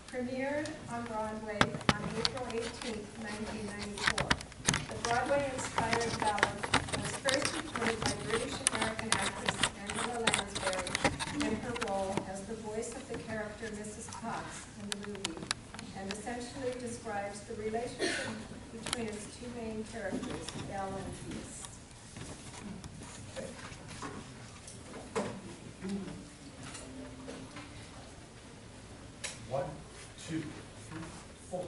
Premiered on Broadway on April 18, 1994. The Broadway-inspired ballad was first recorded by British-American actress Angela Lansbury in her role as the voice of the character Mrs. Cox in the movie, and essentially describes the relationship between its two main characters, Belle and Beast. One, two, three, four.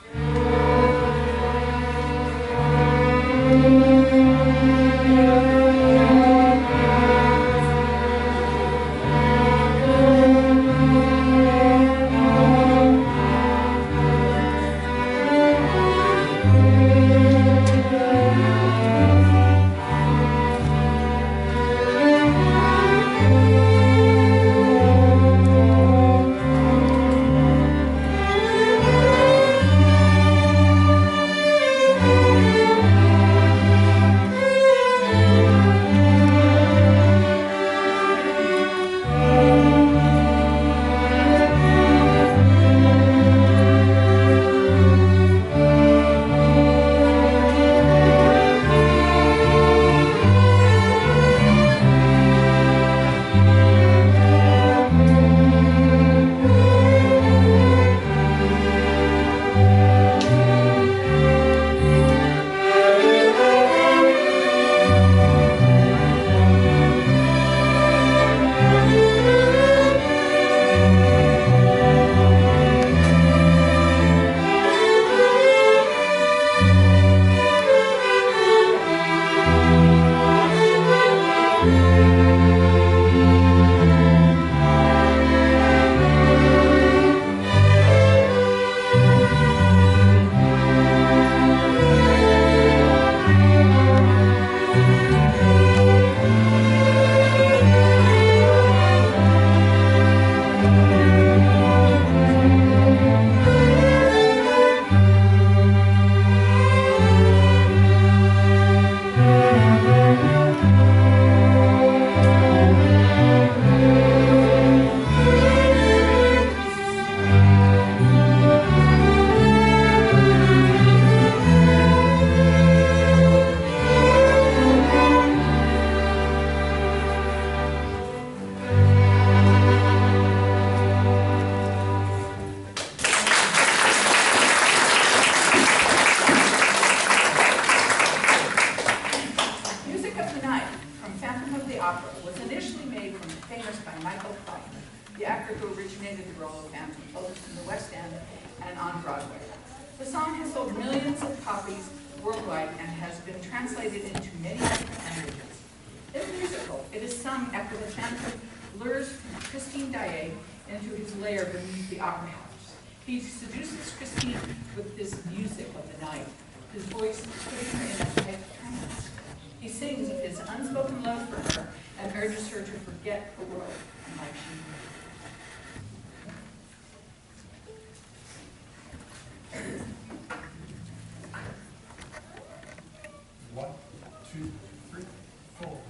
He seduces Christine with this music of the night. His voice putting her in a type of trance. He sings of his unspoken love for her and urges her to forget the world and life she knew. One, two, three, four.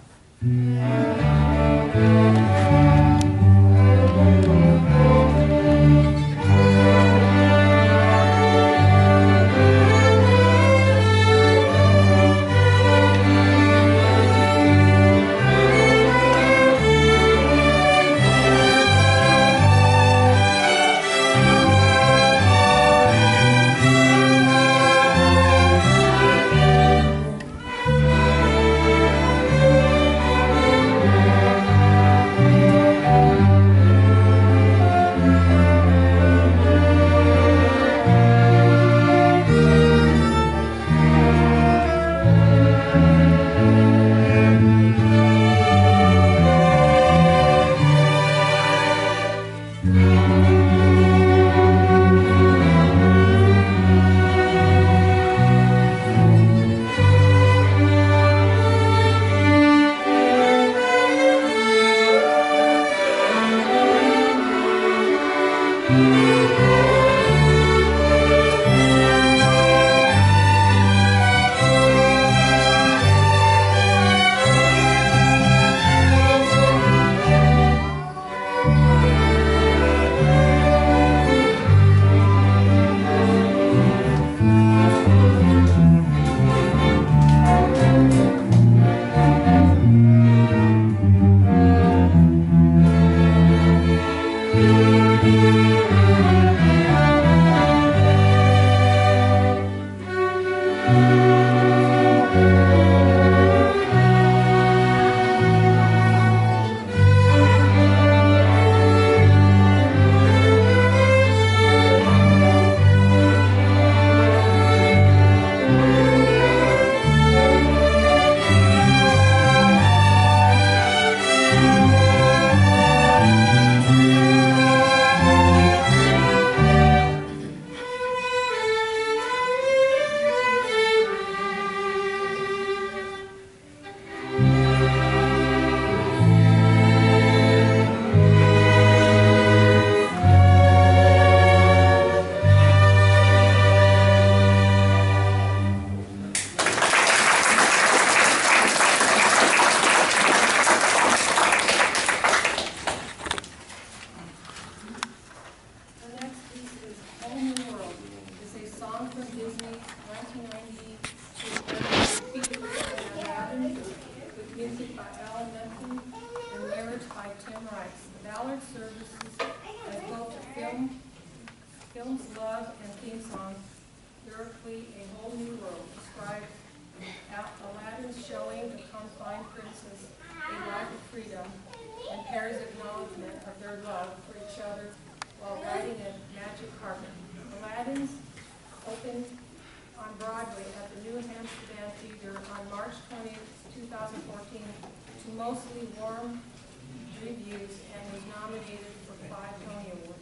from Disney's 1992 feature film Aladdin, with music by Alan Menken and lyrics by Tim Rice. The ballad services as both the film's love and theme song, lyrically A Whole New World, describes Aladdin's showing the confined princess a life of freedom and Paris' acknowledgement of their love for each other while riding a magic carpet. Aladdin's opened on Broadway at the New Amsterdam Theater on March 20th, 2014 to mostly warm reviews and was nominated for 5 Tony Awards.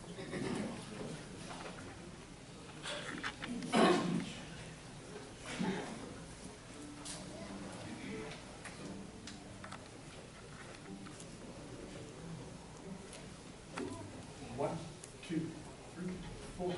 One, two, three, four.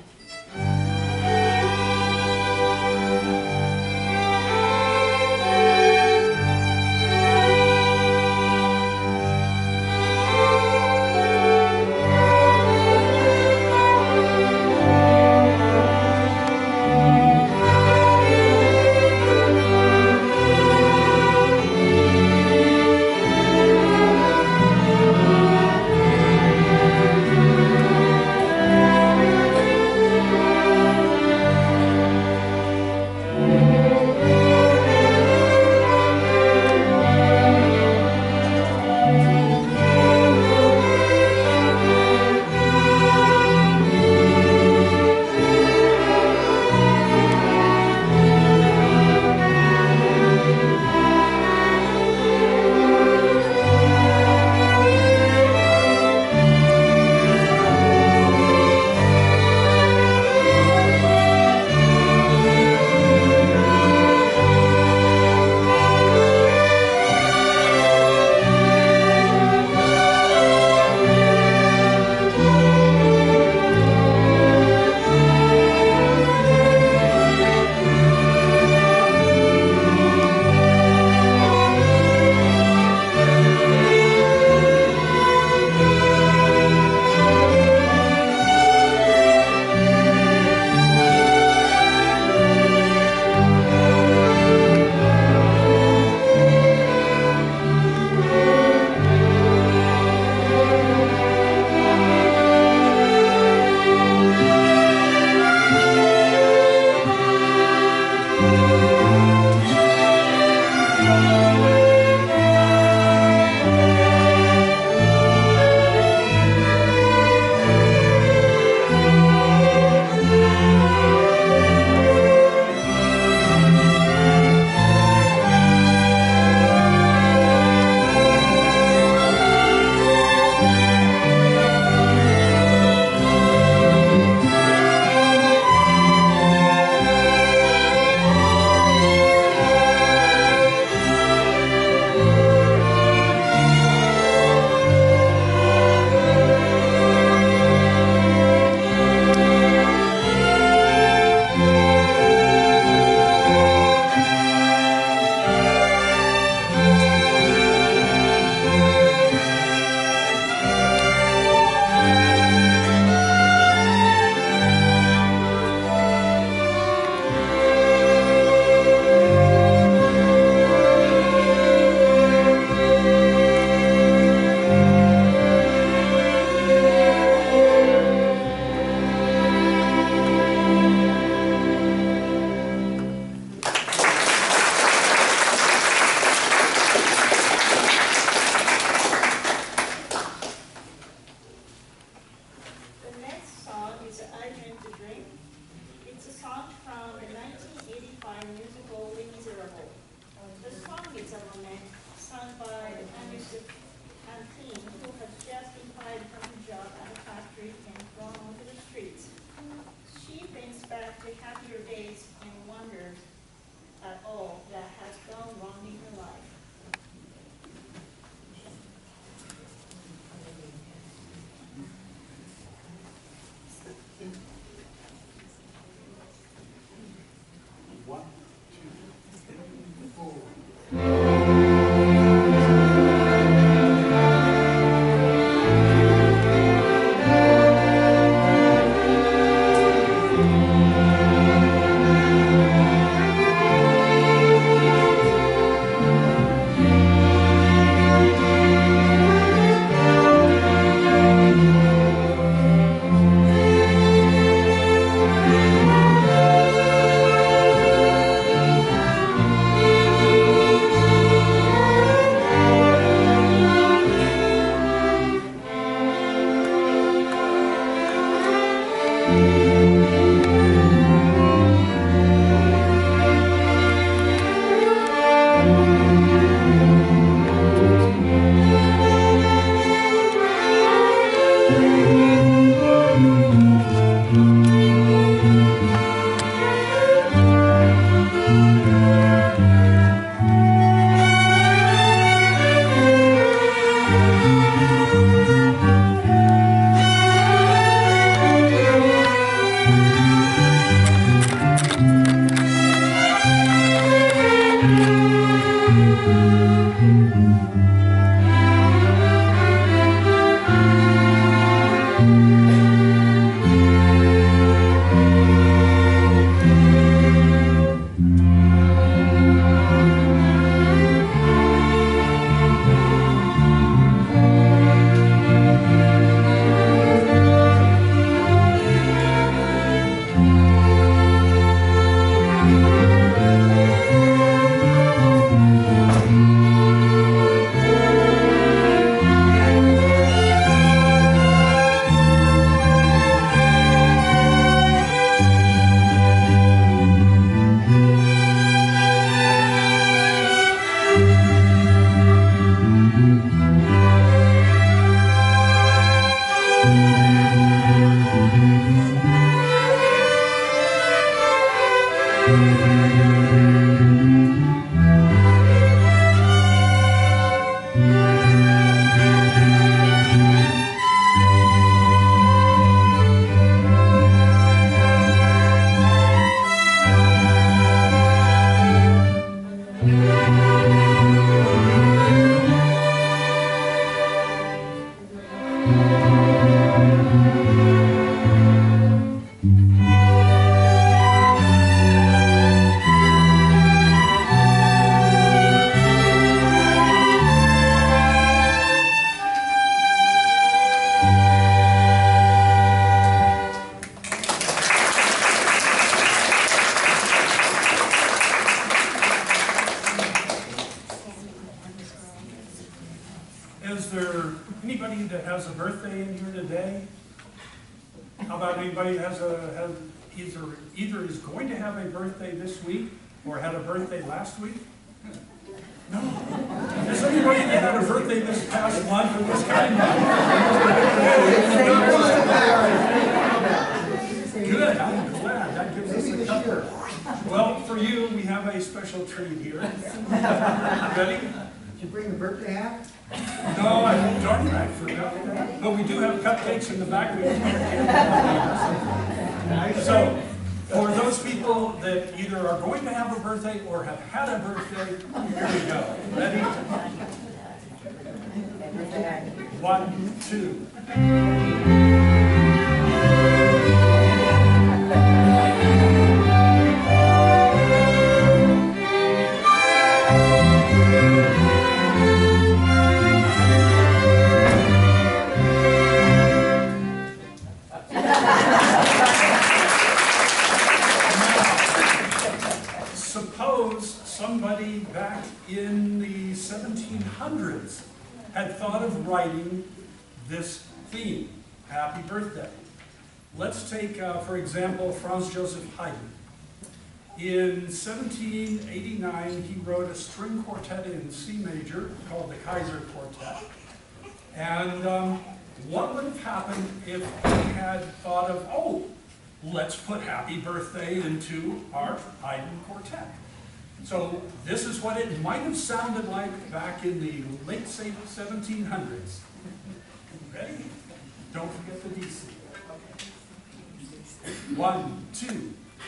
Is there anybody that has a birthday in here today? How about anybody that has either is going to have a birthday this week or had a birthday last week? No. Is anybody that had a birthday this past month or this coming month? Good, I'm glad. That gives us a cover. Well, for you, we have a special treat here. Ready? Did you bring the birthday hat? No, I darn it, I forgot that. But we do have cupcakes in the back. So, for those people that either are going to have a birthday or have had a birthday, here we go. Ready? 1, 2. Suppose somebody back in the 1700s had thought of writing this theme, Happy Birthday. Let's take, for example, Franz Joseph Haydn. In 1789, he wrote a string quartet in C major called the Kaiser Quartet. And what would have happened if he had thought of, oh, let's put Happy Birthday into our Haydn Quartet? So this is what it might have sounded like back in the late 1700s. Ready? Don't forget the DC. 1, 2, 2.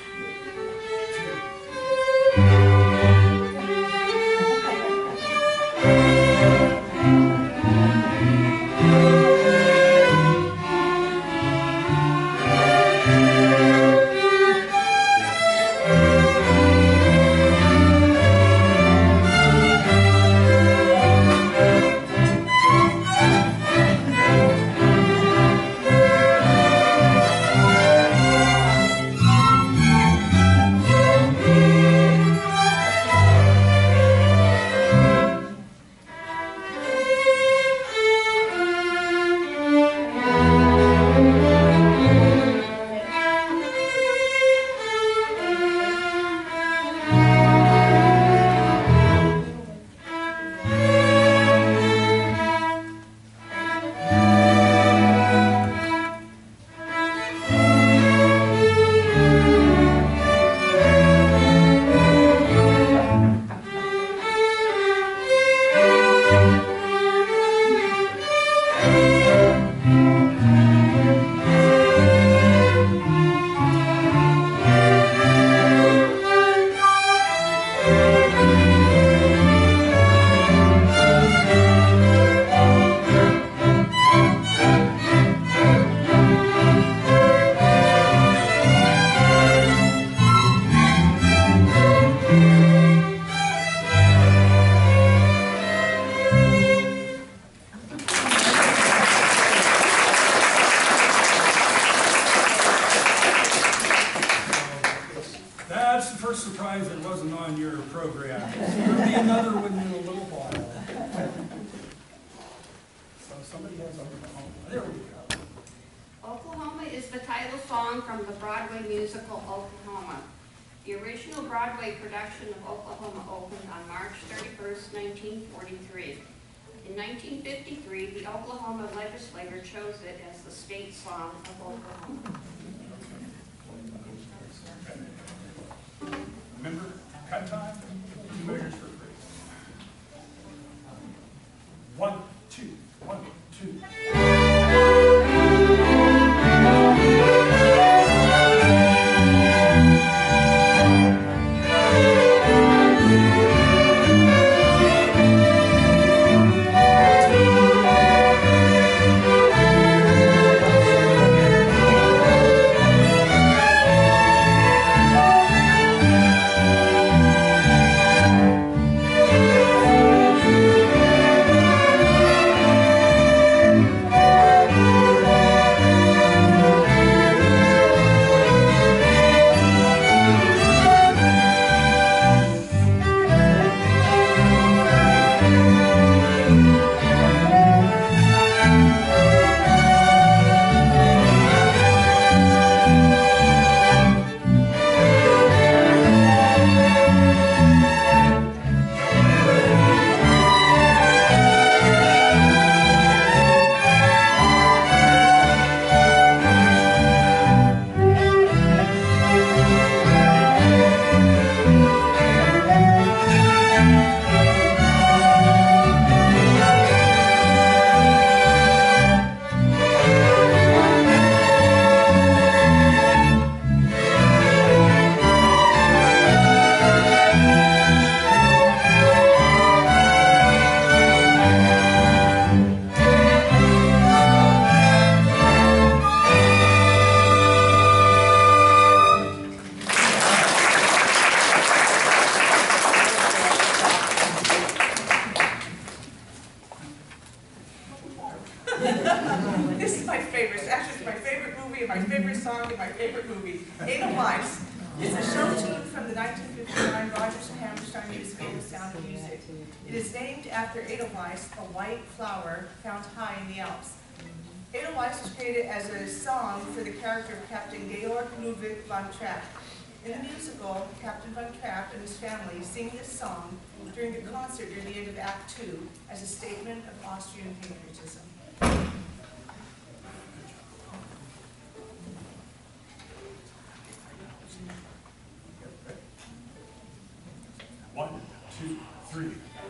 That's the first surprise that wasn't on your program. There'll be another one in a little while. So somebody has Oklahoma. There we go. Oklahoma is the title song from the Broadway musical Oklahoma. The original Broadway production of Oklahoma opened on March 31st, 1943. In 1953, the Oklahoma legislature chose it as the state song of Oklahoma. favorite movie, Edelweiss, is a show tune from the 1959 Rodgers and Hammerstein musical The Sound of Music. It is named after Edelweiss, a white flower found high in the Alps. Edelweiss was created as a song for the character of Captain Georg Ludwig von Trapp. In the musical, Captain von Trapp and his family sing this song during a concert near the end of Act II as a statement of Austrian patriotism. One, two, three.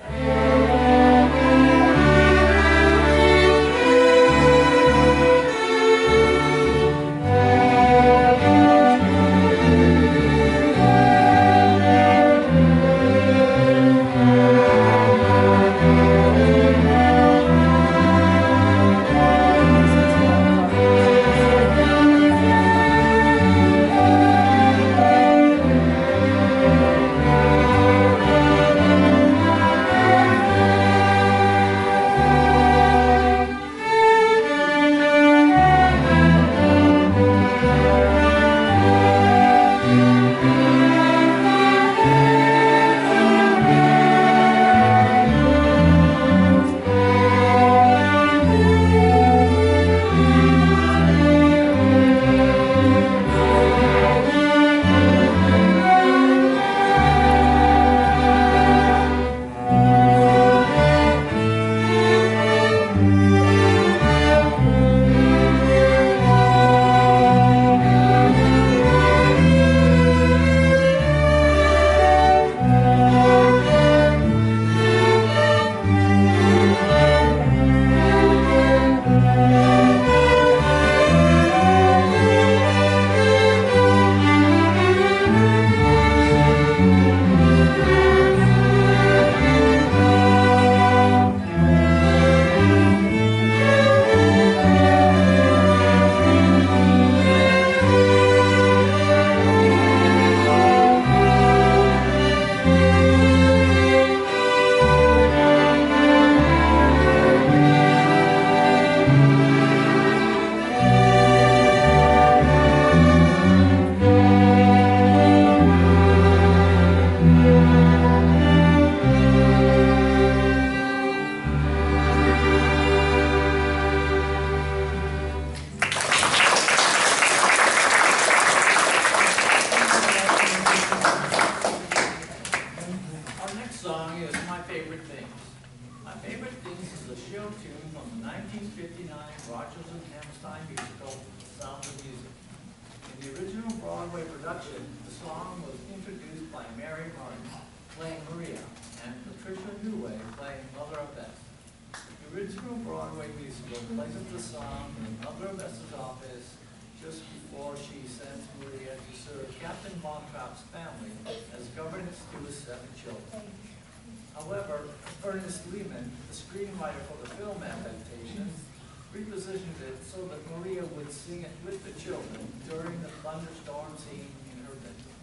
Repositioned it so that Maria would sing it with the children during the thunderstorm scene in her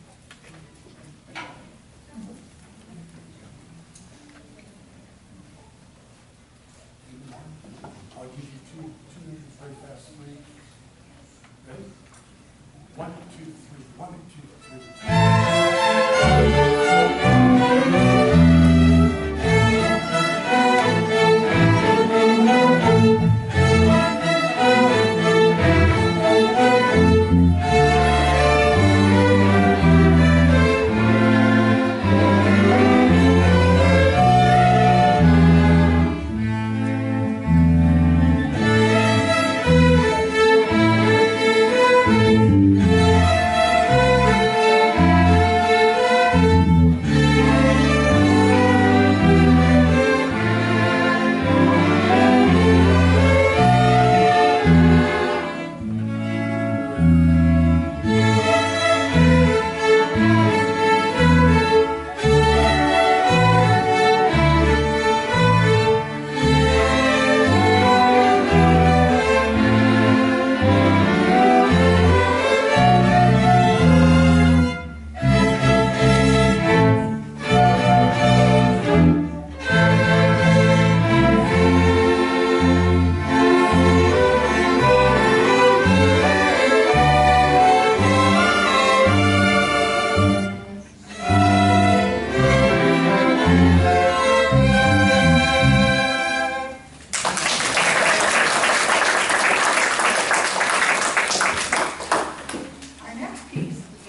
bedroom. I'll give you two measures very fast. Three. Ready? 1, 2, 3. 1, 2, 3.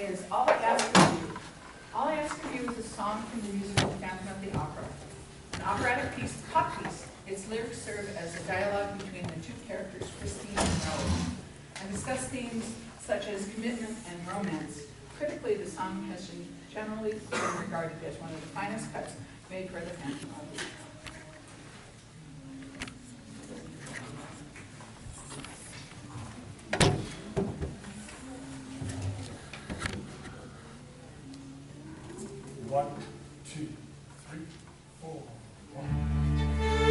is All I Ask of You. All I Ask of You is a song from the musical Phantom of the Opera, an operatic piece, pop piece. Its lyrics serve as a dialogue between the two characters, Christine and Rose, and discuss themes such as commitment and romance. Critically, the song has been generally been regarded as one of the finest cuts made for the Phantom of the Opera. One, two, three, four, one.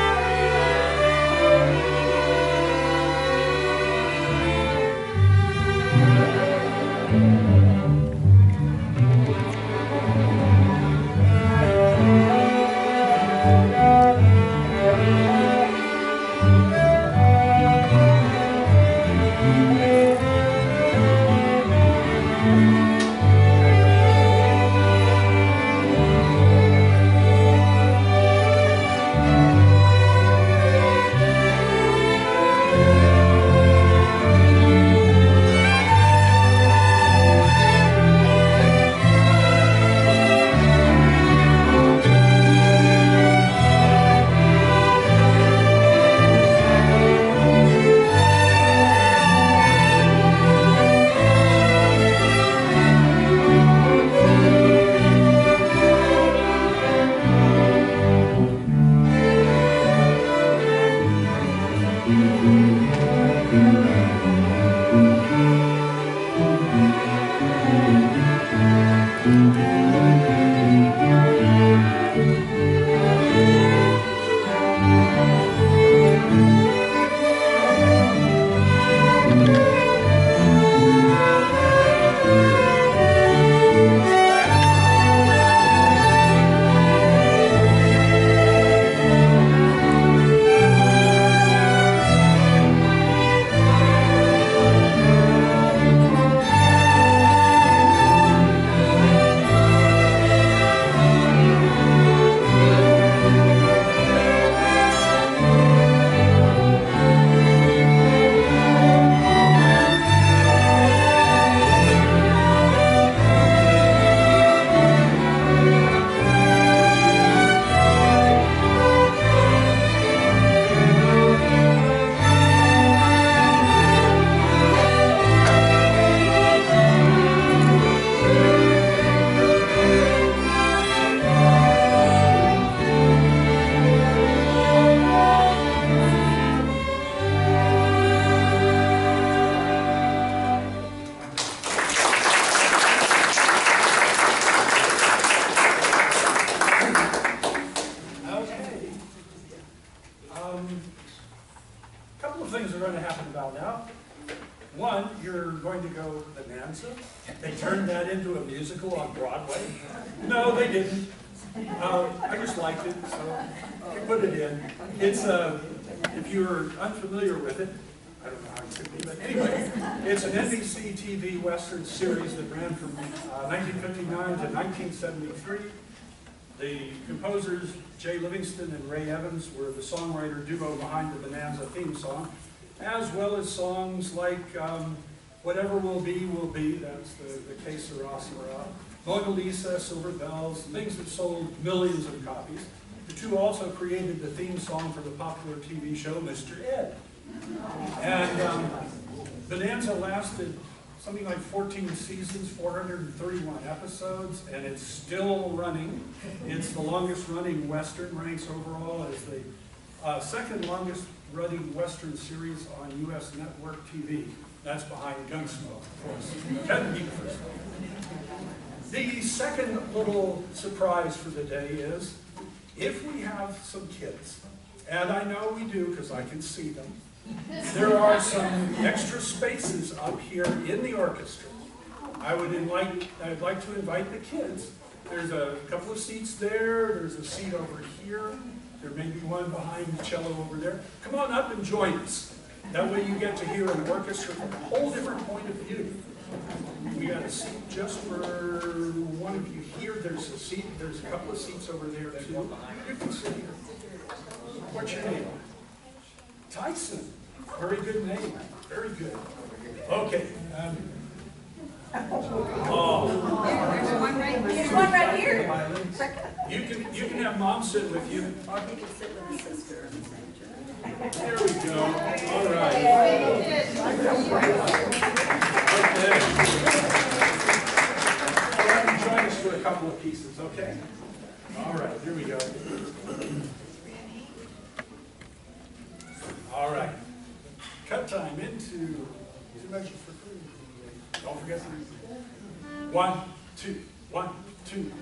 Couple of things are going to happen about now. One, you're going to go bonanza. They turned that into a musical on Broadway. No, they didn't. I just liked it, so we put it in. It's if you're unfamiliar with it, I don't know how it could be, but anyway, it's an NBC TV Western series that ran from 1959 to 1973. The composers, Jay Livingston and Ray Evans, were the songwriter duo behind the Bonanza theme song, as well as songs like Whatever Will Be, that's the Que Sera, Sera, Mona Lisa, Silver Bells, things that sold millions of copies. The two also created the theme song for the popular TV show Mr. Ed. And Bonanza lasted something like 14 seasons, 431 episodes, and it's still running. It's the longest running Western, ranks overall as the second longest running Western series on U.S. network TV. That's behind Gunsmoke, of course. Couldn't be the first one. The second little surprise for the day is, if we have some kids, and I know we do because I can see them, there are some extra spaces up here in the orchestra. I'd like to invite the kids. There's a couple of seats there. There's a seat over here. There may be one behind the cello over there. Come on up and join us. That way you get to hear an orchestra from a whole different point of view. We got a seat just for one of you here. There's a seat. There's a couple of seats over there too. You can sit here. What's your name? Tyson. Very good name. Very good. Okay. Oh, There's one right here. There's one right here. you can have mom sit with you. Or he could sit with his sister on the same chair. There we go. All right. Okay. All right, you join us for a couple of pieces, okay? All right, here we go. All right. Cut time into 2 measures for free. Don't forget to 1, 2, 1, 2.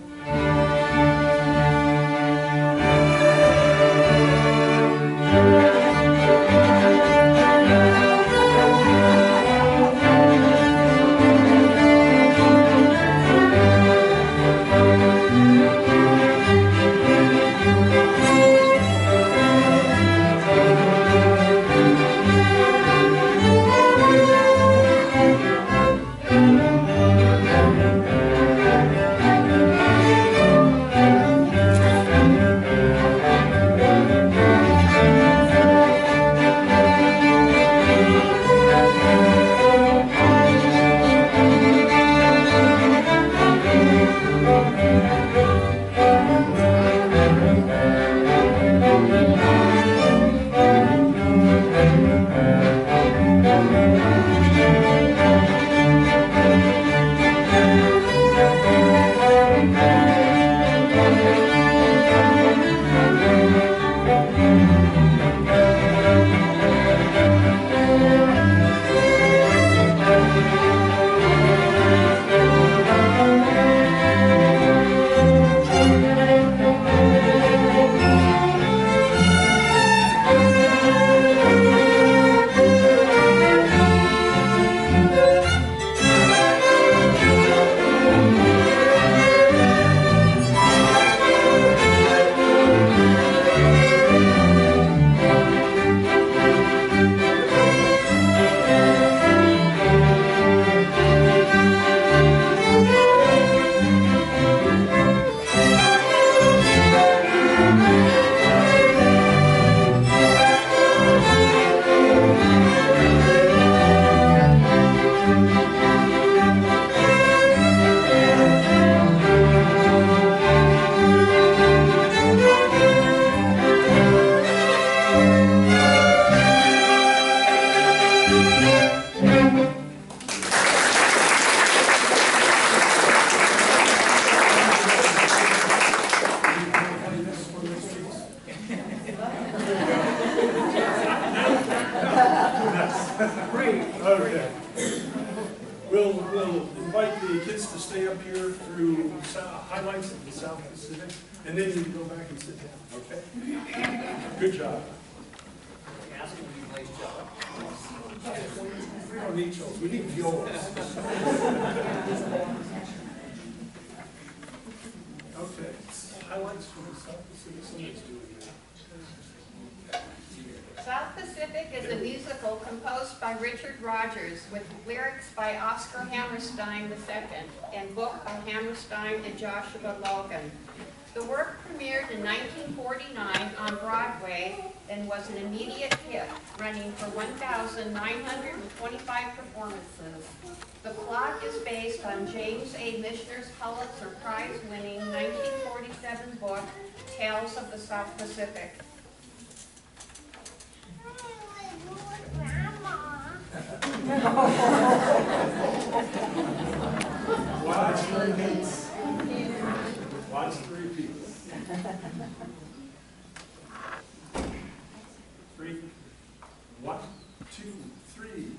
Okay. We'll invite the kids to stay up here through highlights of the South Pacific, and then you can go back and sit down, okay? Good job. Ask him if he plays cello. We don't need cellos, we need violas. Okay, highlights from the South Pacific, somebody's doing that. South Pacific is a musical composed by Richard Rogers with lyrics by Oscar Hammerstein II and book by Hammerstein and Joshua Logan. The work premiered in 1949 on Broadway and was an immediate hit, running for 1,925 performances. The plot is based on James A. Michener's Pulitzer Prize-winning 1947 book, Tales of the South Pacific. Watch the repeats. Watch the repeats. 3, 1, 2, 3.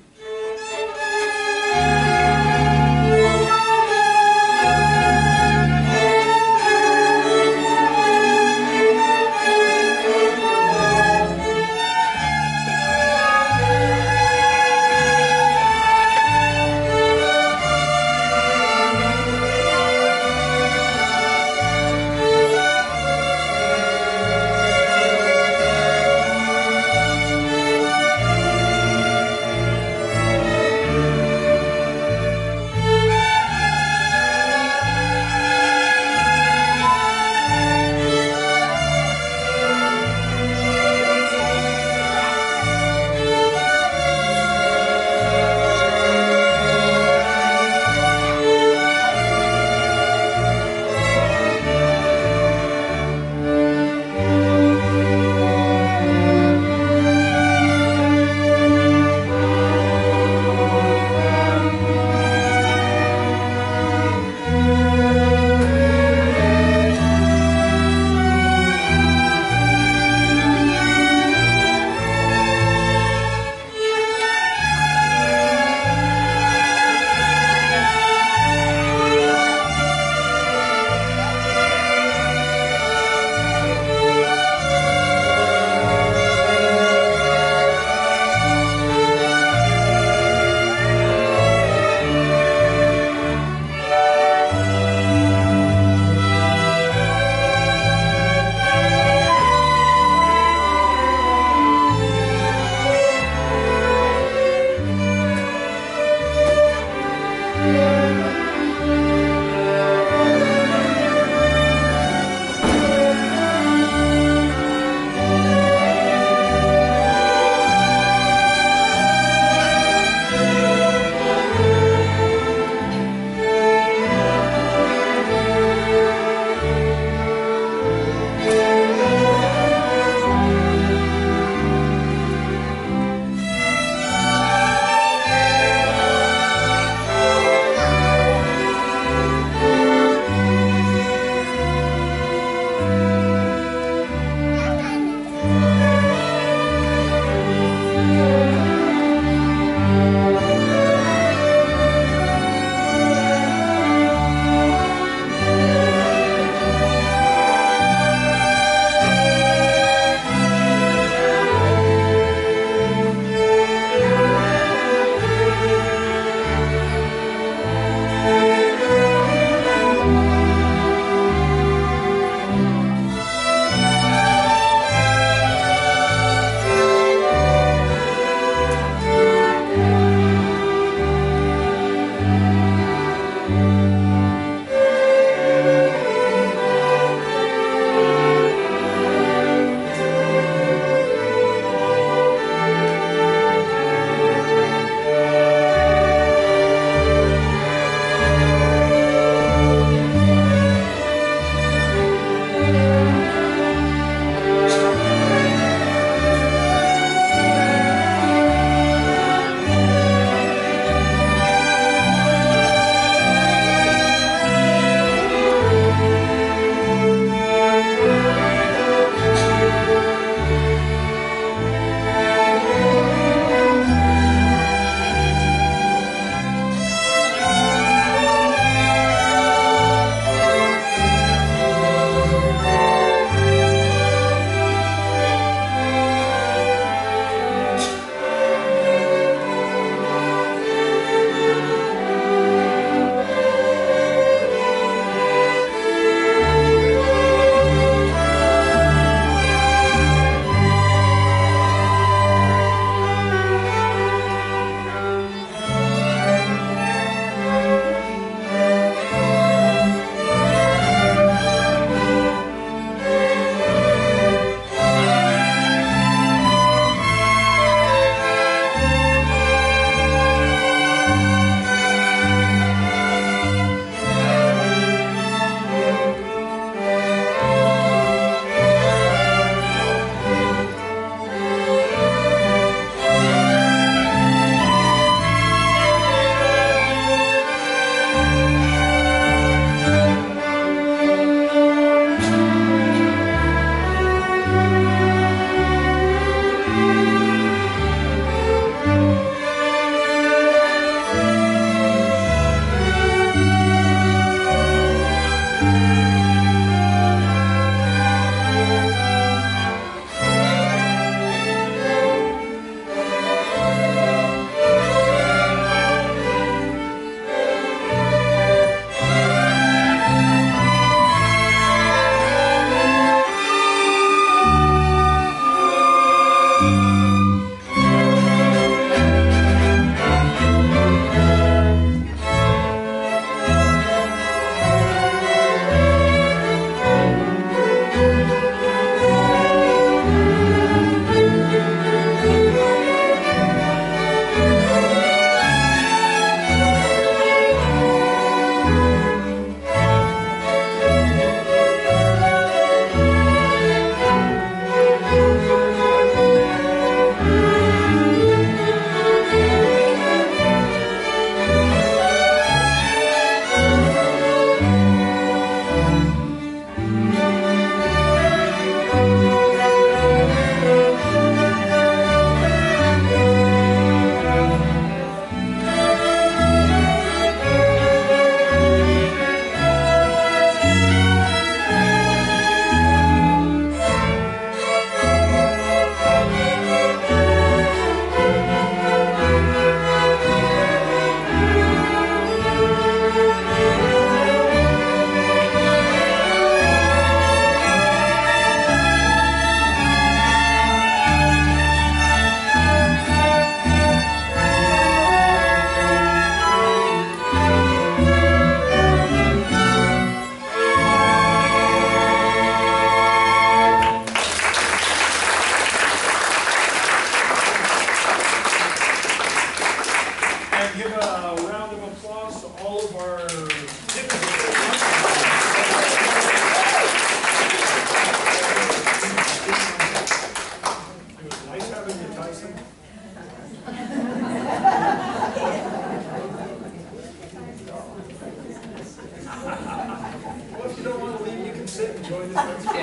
enjoy this next one.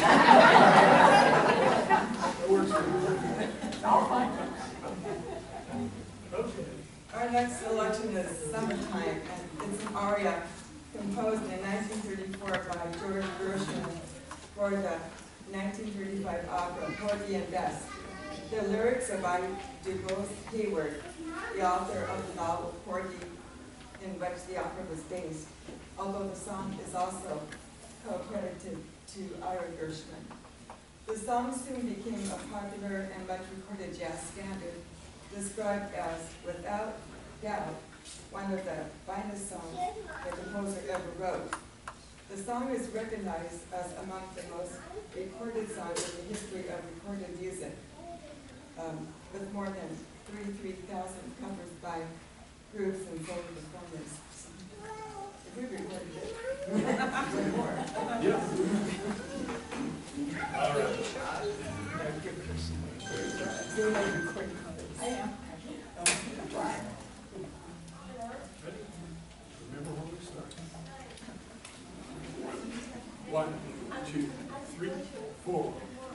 That works for me. All fine. Okay. Our next selection is Summertime, and it's an aria composed in 1934 by George Gershwin for the 1935 opera Porgy and Bess. The lyrics are by DuBois Hayward, the author of the novel Porgy, in which the opera was based, although the song is also co-credited to Ira Gershwin. The song soon became a popular and much recorded jazz standard, described as, without doubt, one of the finest songs the composer ever wrote. The song is recognized as among the most recorded songs in the history of recorded music, with more than 33,000 covers by groups and solo performers. If we recorded it, way more. Yeah. All right. I am. Ready? Remember when we start. 1, 2, 3, 4.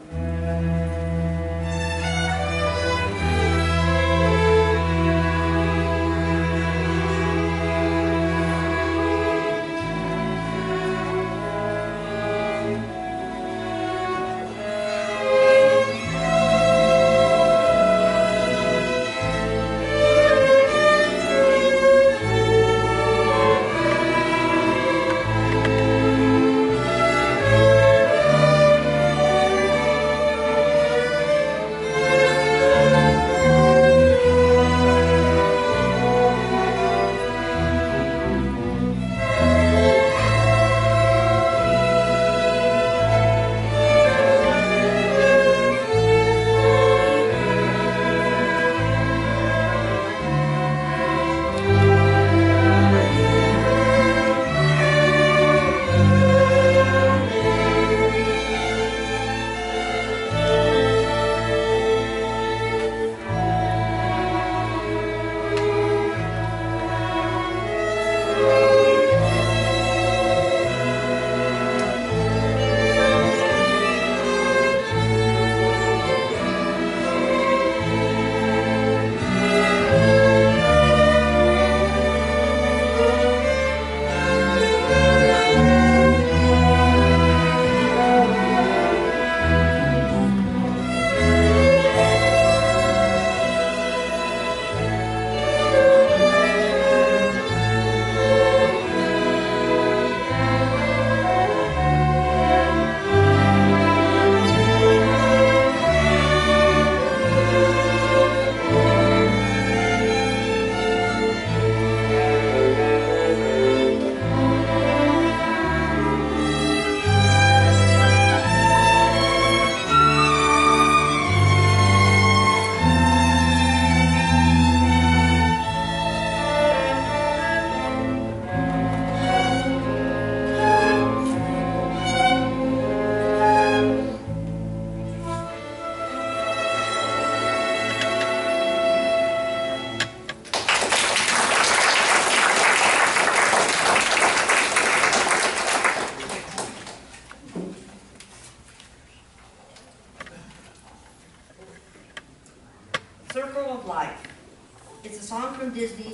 Circle of Life. It's a song from Disney's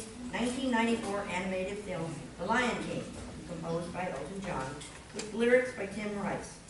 1994 animated film, The Lion King, composed by Elton John, with lyrics by Tim Rice.